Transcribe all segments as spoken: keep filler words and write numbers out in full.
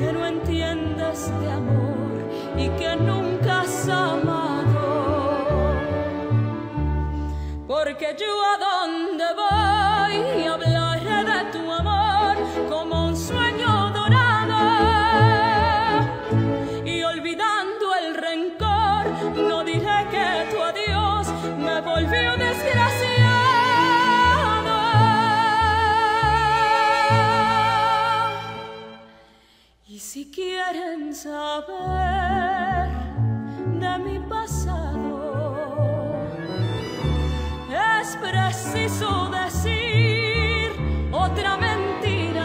que no entiendes de amor y que nunca has amado. Porque yo a donde voy hablaré de tu amor como un sueño dorado, y olvidando el rencor no diré que tu adiós me volvió desgraciado. Y si quieren saber de mi pasado, es preciso decir otra mentira.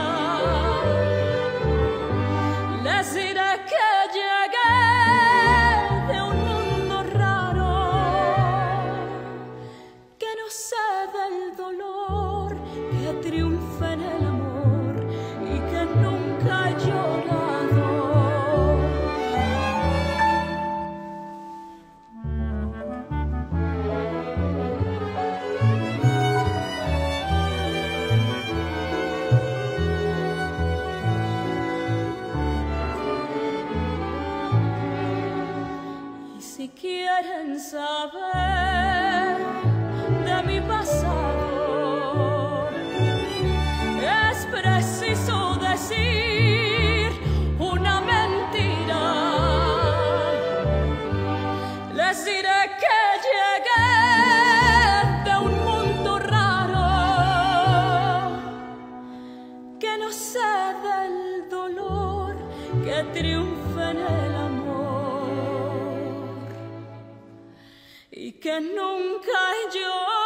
Les diré que llegué de un mundo raro, que no sé del dolor que triunfa en el amor y que nunca he llorado. Si quieren saber de mi pasado, es preciso decir una mentira. Les diré que llegué de un mundo raro, que no sé del dolor que triunfa en el amor y que nunca yo